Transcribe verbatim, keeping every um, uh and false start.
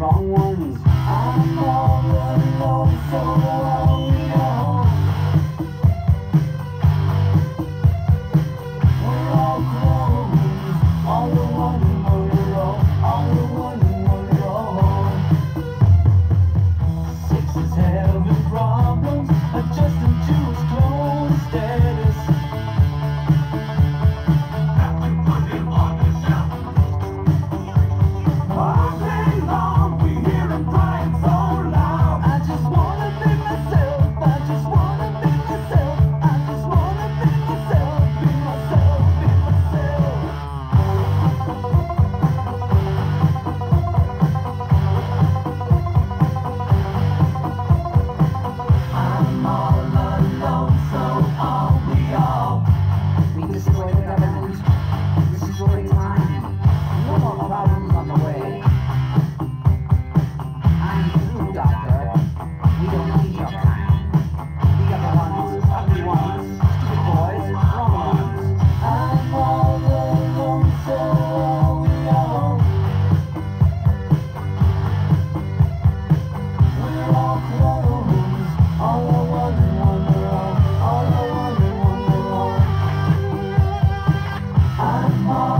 wrong ones. I'm all alone, so all we know. We're all clones, all the one in one row, all the one in one row. Six is having problems, adjusting to his clone status. Have to put him on the shelf. All day long we hear him crying so loud. I just wanna be myself, I just wanna be myself, I just wanna be myself, be myself, be myself. I'm all alone, so are we all. We destroy the government, destroy time. No more problems on the way. I'm through, Doctor. We don't need your kind. The other ones, ugly ones, stupid boys, wrong ones. I'm all alone, so are we all. We're all clones, all the one in one row, all the one in one row. I'm all